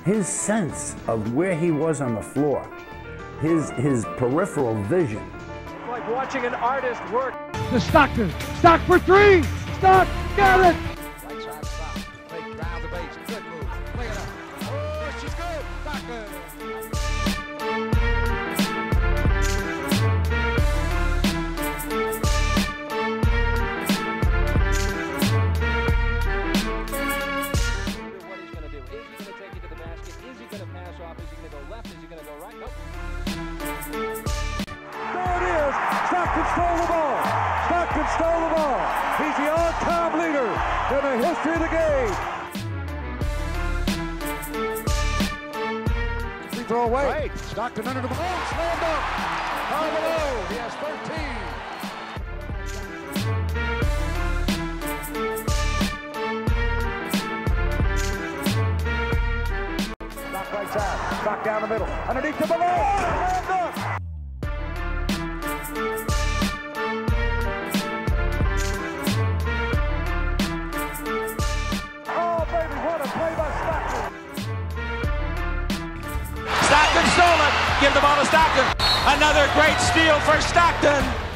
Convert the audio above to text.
his sense of where he was on the floor, his peripheral vision. It's like watching an artist work. To Stockton. Stock for three. Stock. Got it. Right side stop. Play round the base. Good move. Play it up. Oh, she's good. Stockton. Stockton stole the ball. Stockton stole the ball. He's the all-time leader in the history of the game. Free throw away. Right. Stockton under the ball. Slammed up. Down below. He has 13. Stock right side. Stock down the middle. Underneath the below. Slammed up. Stockton stole it. Give the ball to Stockton. Another great steal for Stockton.